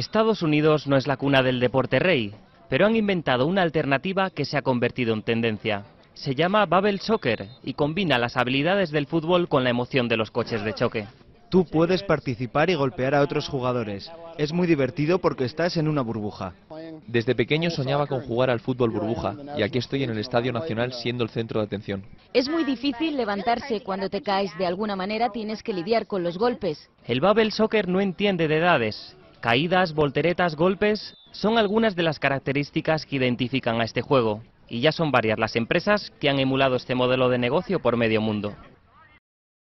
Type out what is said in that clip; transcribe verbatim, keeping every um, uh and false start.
Estados Unidos no es la cuna del deporte rey, pero han inventado una alternativa que se ha convertido en tendencia. Se llama Bubble Soccer y combina las habilidades del fútbol con la emoción de los coches de choque. Tú puedes participar y golpear a otros jugadores. Es muy divertido porque estás en una burbuja. Desde pequeño soñaba con jugar al fútbol burbuja y aquí estoy en el Estadio Nacional siendo el centro de atención. Es muy difícil levantarse cuando te caes, de alguna manera tienes que lidiar con los golpes. El Bubble Soccer no entiende de edades. Caídas, volteretas, golpes son algunas de las características que identifican a este juego. Y ya son varias las empresas que han emulado este modelo de negocio por medio mundo.